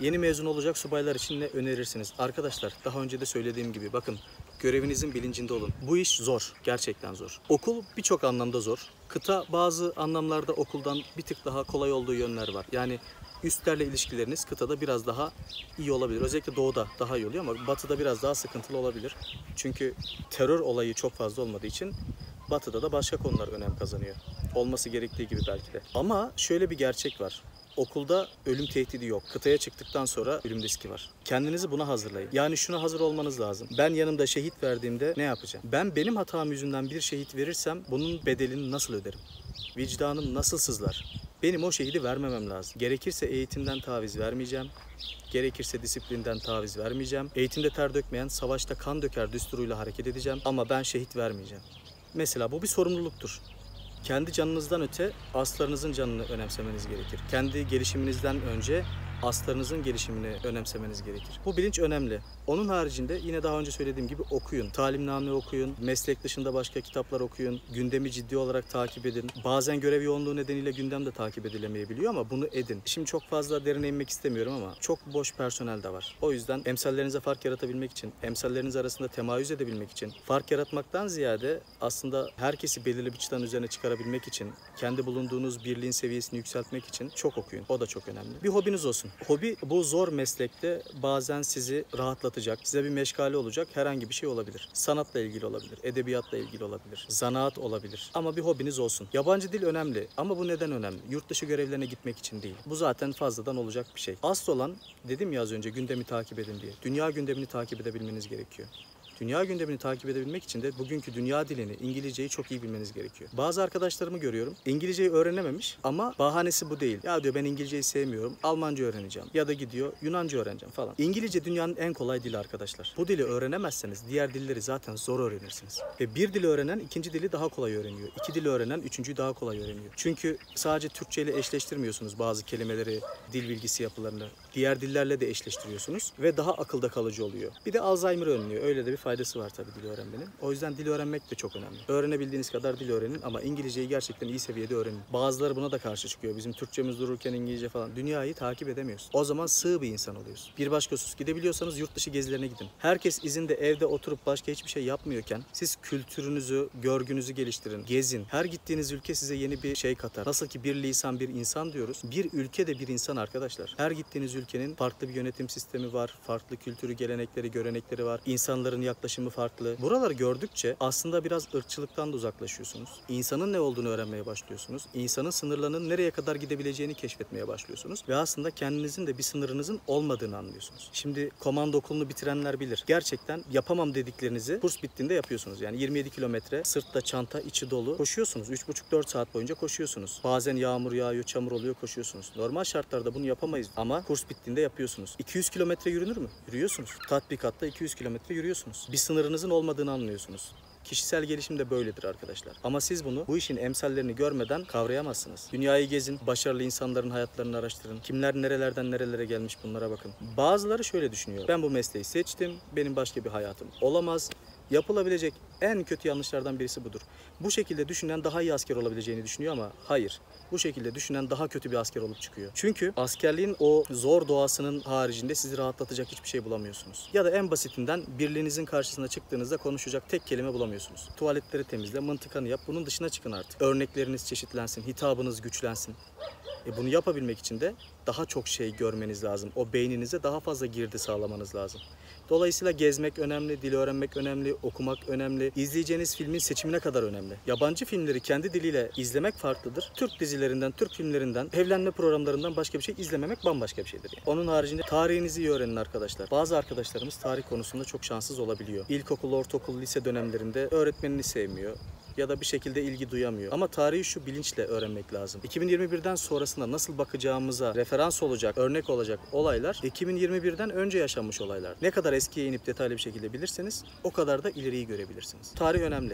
Yeni mezun olacak subaylar için ne önerirsiniz? Arkadaşlar daha önce de söylediğim gibi bakın, görevinizin bilincinde olun. Bu iş zor, gerçekten zor. Okul birçok anlamda zor. Kıta bazı anlamlarda okuldan bir tık daha kolay olduğu yönler var. Yani üstlerle ilişkileriniz kıtada biraz daha iyi olabilir. Özellikle doğuda daha iyi oluyor ama batıda biraz daha sıkıntılı olabilir. Çünkü terör olayı çok fazla olmadığı için batıda da başka konular önem kazanıyor. Olması gerektiği gibi belki de. Ama şöyle bir gerçek var. Okulda ölüm tehdidi yok. Kıtaya çıktıktan sonra ölüm riski var. Kendinizi buna hazırlayın. Yani şuna hazır olmanız lazım. Ben yanımda şehit verdiğimde ne yapacağım? Benim hatam yüzünden bir şehit verirsem bunun bedelini nasıl öderim? Vicdanım nasıl sızlar? Benim o şehidi vermemem lazım. Gerekirse eğitimden taviz vermeyeceğim. Gerekirse disiplinden taviz vermeyeceğim. Eğitimde ter dökmeyen, savaşta kan döker düsturuyla hareket edeceğim. Ama ben şehit vermeyeceğim. Mesela bu bir sorumluluktur. Kendi canınızdan öte aslarınızın canını önemsemeniz gerekir. Kendi gelişiminizden önce aslarınızın gelişimini önemsemeniz gerekir. Bu bilinç önemli. Onun haricinde yine daha önce söylediğim gibi okuyun. Talimname okuyun, meslek dışında başka kitaplar okuyun, gündemi ciddi olarak takip edin. Bazen görev yoğunluğu nedeniyle gündem de takip edilemeyebiliyor ama bunu edin. Şimdi çok fazla derine inmek istemiyorum ama çok boş personel de var. O yüzden emsallerinize fark yaratabilmek için, emsalleriniz arasında temayüz edebilmek için, fark yaratmaktan ziyade aslında herkesi belirli bir çıtanın üzerine çıkarabilmek için, kendi bulunduğunuz birliğin seviyesini yükseltmek için çok okuyun. O da çok önemli. Bir hobiniz olsun. Hobi bu zor meslekte bazen sizi rahatlatacak, size bir meşgale olacak herhangi bir şey olabilir. Sanatla ilgili olabilir, edebiyatla ilgili olabilir, zanaat olabilir. Ama bir hobiniz olsun. Yabancı dil önemli ama bu neden önemli? Yurt dışı görevlerine gitmek için değil. Bu zaten fazladan olacak bir şey. Asıl olan, dedim ya az önce, gündemi takip edin diye. Dünya gündemini takip edebilmeniz gerekiyor. Dünya gündemini takip edebilmek için de bugünkü dünya dilini, İngilizceyi çok iyi bilmeniz gerekiyor. Bazı arkadaşlarımı görüyorum, İngilizceyi öğrenememiş ama bahanesi bu değil. Ya diyor, ben İngilizceyi sevmiyorum, Almanca öğreneceğim. Ya da gidiyor Yunanca öğreneceğim falan. İngilizce dünyanın en kolay dili arkadaşlar. Bu dili öğrenemezseniz diğer dilleri zaten zor öğrenirsiniz. Ve bir dili öğrenen ikinci dili daha kolay öğreniyor. İki dili öğrenen üçüncüyü daha kolay öğreniyor. Çünkü sadece Türkçe ile eşleştirmiyorsunuz bazı kelimeleri, dil bilgisi yapılarını. Diğer dillerle de eşleştiriyorsunuz ve daha akılda kalıcı oluyor. Bir de Alzheimer önlüyor. Öyle de bir faydası var tabii dil öğrenmenin. O yüzden dil öğrenmek de çok önemli. Öğrenebildiğiniz kadar dil öğrenin ama İngilizceyi gerçekten iyi seviyede öğrenin. Bazıları buna da karşı çıkıyor. Bizim Türkçemiz dururken İngilizce falan. Dünyayı takip edemiyorsun. O zaman sığ bir insan oluyorsun. Bir başka husus. Gidebiliyorsanız yurt dışı gezilerine gidin. Herkes izinde evde oturup başka hiçbir şey yapmıyorken siz kültürünüzü, görgünüzü geliştirin. Gezin. Her gittiğiniz ülke size yeni bir şey katar. Nasıl ki bir lisan bir insan diyoruz. Bir ülke de bir insan arkadaşlar. Her gittiğiniz ülkenin farklı bir yönetim sistemi var. Farklı kültürü, gelenekleri, görenekleri var. İnsanların yaklaşımı farklı. Buraları gördükçe aslında biraz ırkçılıktan da uzaklaşıyorsunuz. İnsanın ne olduğunu öğrenmeye başlıyorsunuz. İnsanın sınırlarının nereye kadar gidebileceğini keşfetmeye başlıyorsunuz. Ve aslında kendinizin de bir sınırınızın olmadığını anlıyorsunuz. Şimdi komando okulunu bitirenler bilir. Gerçekten yapamam dediklerinizi kurs bittiğinde yapıyorsunuz. Yani 27 kilometre sırtta çanta içi dolu koşuyorsunuz. 3,5-4 saat boyunca koşuyorsunuz. Bazen yağmur yağıyor, çamur oluyor, koşuyorsunuz. Normal şartlarda bunu yapamayız ama kurs bittiğinde yapıyorsunuz. 200 kilometre yürünür mü? Yürüyorsunuz. Tatbikatta 200 kilometre yürüyorsunuz. Bir sınırınızın olmadığını anlıyorsunuz. Kişisel gelişim de böyledir arkadaşlar. Ama siz bunu, bu işin emsallerini görmeden kavrayamazsınız. Dünyayı gezin, başarılı insanların hayatlarını araştırın. Kimler nerelerden nerelere gelmiş bunlara bakın. Bazıları şöyle düşünüyor. Ben bu mesleği seçtim, benim başka bir hayatım olamaz. Yapılabilecek en kötü yanlışlardan birisi budur. Bu şekilde düşünen daha iyi asker olabileceğini düşünüyor ama hayır. Bu şekilde düşünen daha kötü bir asker olup çıkıyor. Çünkü askerliğin o zor doğasının haricinde sizi rahatlatacak hiçbir şey bulamıyorsunuz. Ya da en basitinden birliğinizin karşısına çıktığınızda konuşacak tek kelime bulamıyorsunuz. Tuvaletleri temizle, mıntıkanı yap, bunun dışına çıkın artık. Örnekleriniz çeşitlensin, hitabınız güçlensin. Bunu yapabilmek için de daha çok şey görmeniz lazım. O beyninize daha fazla girdi sağlamanız lazım. Dolayısıyla gezmek önemli, dil öğrenmek önemli, okumak önemli. İzleyeceğiniz filmin seçimine kadar önemli. Yabancı filmleri kendi diliyle izlemek farklıdır. Türk dizilerinden, Türk filmlerinden, evlenme programlarından başka bir şey izlememek bambaşka bir şeydir. Onun haricinde tarihinizi iyi öğrenin arkadaşlar. Bazı arkadaşlarımız tarih konusunda çok şanssız olabiliyor. İlkokul, ortaokul, lise dönemlerinde öğretmenini sevmiyor ya da bir şekilde ilgi duyamıyor. Ama tarihi şu bilinçle öğrenmek lazım. 2021'den sonrasında nasıl bakacağımıza referans olacak, örnek olacak olaylar 2021'den önce yaşanmış olaylar. Ne kadar eskiye inip detaylı bir şekilde bilirseniz o kadar da ileriyi görebilirsiniz. Tarih önemli.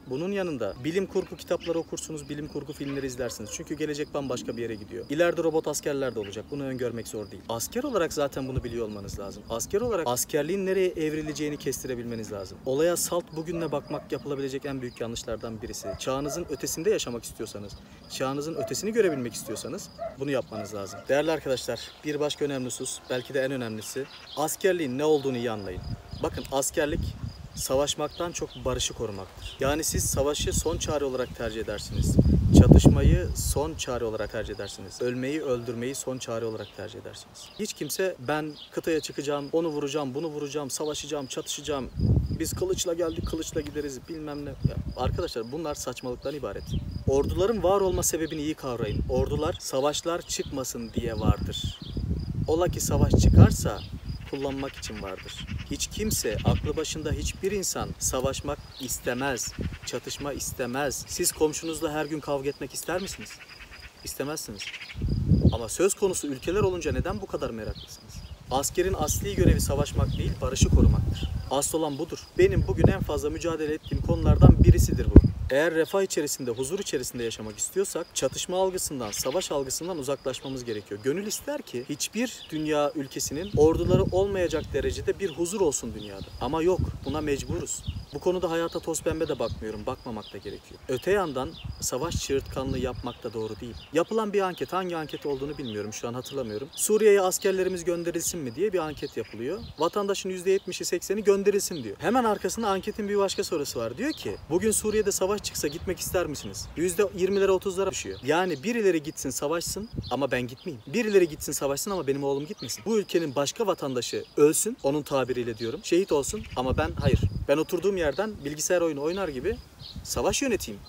Bunun yanında bilim kurgu kitapları okursunuz, bilim kurgu filmleri izlersiniz. Çünkü gelecek bambaşka bir yere gidiyor. İleride robot askerler de olacak. Bunu öngörmek zor değil. Asker olarak zaten bunu biliyor olmanız lazım. Asker olarak askerliğin nereye evrileceğini kestirebilmeniz lazım. Olaya salt bugünle bakmak yapılabilecek en büyük yanlışlardan birisi. Çağınızın ötesinde yaşamak istiyorsanız, çağınızın ötesini görebilmek istiyorsanız bunu yapmanız lazım. Değerli arkadaşlar, bir başka önemli husus, belki de en önemlisi, askerliğin ne olduğunu iyi anlayın. Bakın, askerlik savaşmaktan çok barışı korumaktır. Yani siz savaşı son çare olarak tercih edersiniz. Çatışmayı son çare olarak tercih edersiniz. Ölmeyi, öldürmeyi son çare olarak tercih edersiniz. Hiç kimse ben kıtaya çıkacağım, onu vuracağım, bunu vuracağım, savaşacağım, çatışacağım, biz kılıçla geldik, kılıçla gideriz bilmem ne. Ya arkadaşlar, bunlar saçmalıktan ibaret. Orduların var olma sebebini iyi kavrayın. Ordular savaşlar çıkmasın diye vardır. Ola ki savaş çıkarsa kullanmak için vardır. Hiç kimse, aklı başında hiçbir insan savaşmak istemez, çatışma istemez. Siz komşunuzla her gün kavga etmek ister misiniz? İstemezsiniz. Ama söz konusu ülkeler olunca neden bu kadar meraklısınız? Askerin asli görevi savaşmak değil, barışı korumaktır. Asıl olan budur. Benim bugün en fazla mücadele ettiğim konulardan birisidir bu. Eğer refah içerisinde, huzur içerisinde yaşamak istiyorsak çatışma algısından, savaş algısından uzaklaşmamız gerekiyor. Gönül ister ki hiçbir dünya ülkesinin orduları olmayacak derecede bir huzur olsun dünyada. Ama yok, buna mecburuz. Bu konuda hayata toz pembe de bakmıyorum, bakmamak da gerekiyor. Öte yandan savaş çığırtkanlığı yapmak da doğru değil. Yapılan bir anket, hangi anket olduğunu bilmiyorum, şu an hatırlamıyorum. Suriye'ye askerlerimiz gönderilsin mi diye bir anket yapılıyor. Vatandaşın %70'i 80'i gönderilsin diyor. Hemen arkasında anketin bir başka sorusu var. Diyor ki, bugün Suriye'de savaş çıksa gitmek ister misiniz? %20'lere 30'lara düşüyor. Yani birileri gitsin savaşsın ama ben gitmeyeyim. Birileri gitsin savaşsın ama benim oğlum gitmesin. Bu ülkenin başka vatandaşı ölsün, onun tabiriyle diyorum, şehit olsun ama ben hayır. Ben oturduğum yerden bilgisayar oyunu oynar gibi savaş yöneteyim.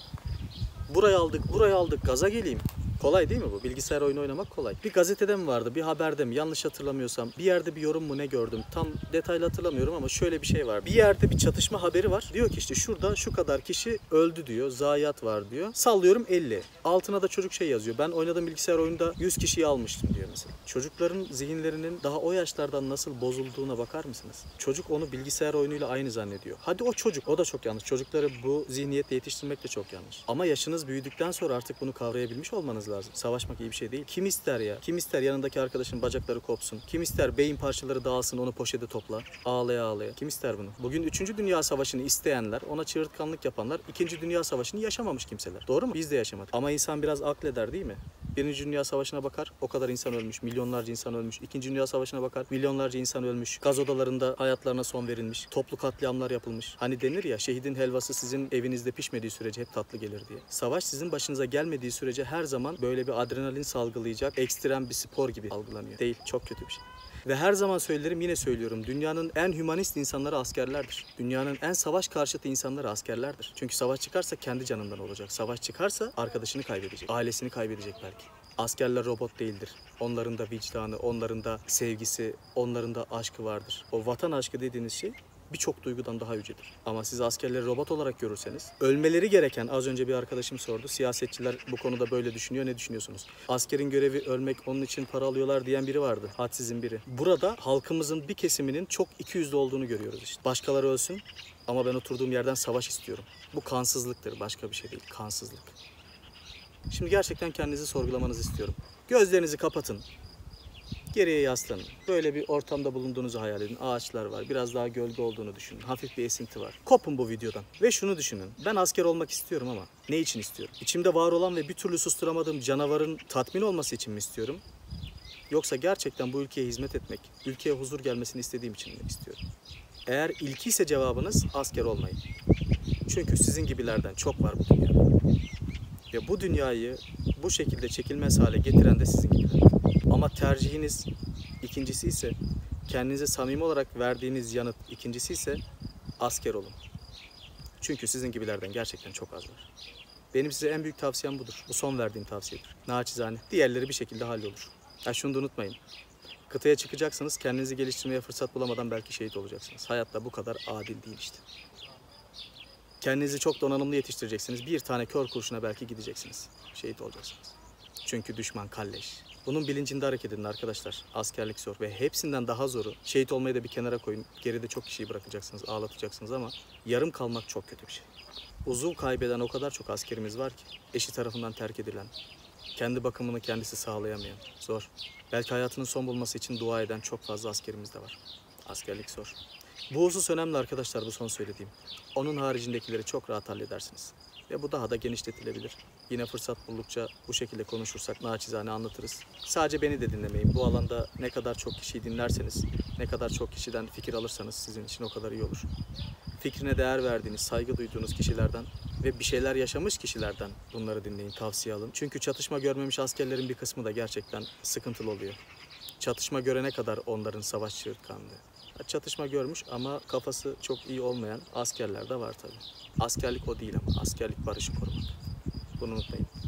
Burayı aldık, gaza geleyim. Kolay değil mi bu? Bilgisayar oyunu oynamak kolay. Bir gazetede mi vardı, bir haberde mi? Yanlış hatırlamıyorsam bir yerde bir yorum mu ne gördüm? Tam detaylı hatırlamıyorum ama şöyle bir şey var. Bir yerde bir çatışma haberi var. Diyor ki işte şurada şu kadar kişi öldü diyor. Zayiat var diyor. Sallıyorum 50. Altına da çocuk şey yazıyor. Ben oynadığım bilgisayar oyunda 100 kişiyi almıştım diyor mesela. Çocukların zihinlerinin daha o yaşlardan nasıl bozulduğuna bakar mısınız? Çocuk onu bilgisayar oyunuyla aynı zannediyor. Hadi o çocuk, o da çok yanlış. Çocukları bu zihniyetle yetiştirmek de çok yanlış. Ama yaşınız büyüdükten sonra artık bunu kavrayabilmiş olmanız lazım. Savaşmak iyi bir şey değil. Kim ister ya? Kim ister yanındaki arkadaşın bacakları kopsun? Kim ister beyin parçaları dağılsın, onu poşete topla? Ağlaya ağlaya. Kim ister bunu? Bugün 3. Dünya Savaşı'nı isteyenler, ona çığırtkanlık yapanlar 2. Dünya Savaşı'nı yaşamamış kimseler. Doğru mu? Biz de yaşamadık. Ama insan biraz akleder değil mi? 1. Dünya Savaşı'na bakar, o kadar insan ölmüş, milyonlarca insan ölmüş. 2. Dünya Savaşı'na bakar, milyonlarca insan ölmüş. Gaz odalarında hayatlarına son verilmiş. Toplu katliamlar yapılmış. Hani denir ya, şehidin helvası sizin evinizde pişmediği sürece hep tatlı gelir diye. Savaş sizin başınıza gelmediği sürece her zaman böyle bir adrenalin salgılayacak ekstrem bir spor gibi algılanıyor. Değil, çok kötü bir şey. Ve her zaman söylerim, yine söylüyorum. Dünyanın en hümanist insanları askerlerdir. Dünyanın en savaş karşıtı insanları askerlerdir. Çünkü savaş çıkarsa kendi canından olacak. Savaş çıkarsa arkadaşını kaybedecek, ailesini kaybedecek belki. Askerler robot değildir. Onların da vicdanı, onların da sevgisi, onların da aşkı vardır. O vatan aşkı dediğiniz şey birçok duygudan daha yücedir. Ama siz askerleri robot olarak görürseniz, ölmeleri gereken, az önce bir arkadaşım sordu, siyasetçiler bu konuda böyle düşünüyor, ne düşünüyorsunuz? Askerin görevi ölmek, onun için para alıyorlar diyen biri vardı, hadsizin biri. Burada halkımızın bir kesiminin çok ikiyüzlü olduğunu görüyoruz işte. Başkaları ölsün ama ben oturduğum yerden savaş istiyorum. Bu kansızlıktır, başka bir şey değil, kansızlık. Şimdi gerçekten kendinizi sorgulamanızı istiyorum. Gözlerinizi kapatın. Geriye yaslanın. Böyle bir ortamda bulunduğunuzu hayal edin. Ağaçlar var. Biraz daha gölge olduğunu düşünün. Hafif bir esinti var. Kopun bu videodan. Ve şunu düşünün. Ben asker olmak istiyorum ama ne için istiyorum? İçimde var olan ve bir türlü susturamadığım canavarın tatmin olması için mi istiyorum? Yoksa gerçekten bu ülkeye hizmet etmek, ülkeye huzur gelmesini istediğim için mi istiyorum? Eğer ilki ise cevabınız, asker olmayın. Çünkü sizin gibilerden çok var bu dünyada. Ve bu dünyayı bu şekilde çekilmez hale getiren de sizin gibiler. Ama tercihiniz ikincisi ise, kendinize samimi olarak verdiğiniz yanıt ikincisi ise asker olun. Çünkü sizin gibilerden gerçekten çok az var. Benim size en büyük tavsiyem budur. Bu son verdiğim tavsiyedir. Naçizane. Diğerleri bir şekilde hallolur. Şunu da unutmayın. Kıtaya çıkacaksınız, kendinizi geliştirmeye fırsat bulamadan belki şehit olacaksınız. Hayatta bu kadar adil değil işte. Kendinizi çok donanımlı yetiştireceksiniz. Bir tane kör kurşuna belki gideceksiniz. Şehit olacaksınız. Çünkü düşman kalleş. Bunun bilincinde hareket edin arkadaşlar. Askerlik zor ve hepsinden daha zoru. Şehit olmayı da bir kenara koyun. Geride çok kişiyi bırakacaksınız, ağlatacaksınız ama yarım kalmak çok kötü bir şey. Uzuv kaybeden o kadar çok askerimiz var ki, eşi tarafından terk edilen, kendi bakımını kendisi sağlayamayan, zor. Belki hayatının son bulması için dua eden çok fazla askerimiz de var. Askerlik zor. Bu husus önemli arkadaşlar, bu son söylediğim. Onun haricindekileri çok rahat halledersiniz. Ve bu daha da genişletilebilir. Yine fırsat buldukça bu şekilde konuşursak naçizane anlatırız. Sadece beni de dinlemeyin. Bu alanda ne kadar çok kişiyi dinlerseniz, ne kadar çok kişiden fikir alırsanız sizin için o kadar iyi olur. Fikrine değer verdiğiniz, saygı duyduğunuz kişilerden ve bir şeyler yaşamış kişilerden bunları dinleyin, tavsiye alın. Çünkü çatışma görmemiş askerlerin bir kısmı da gerçekten sıkıntılı oluyor. Çatışma görene kadar onların savaş çığırtkanlığı. Çatışma görmüş ama kafası çok iyi olmayan askerler de var tabii. Askerlik o değil ama askerlik barışı korumak. Bunu unutmayın.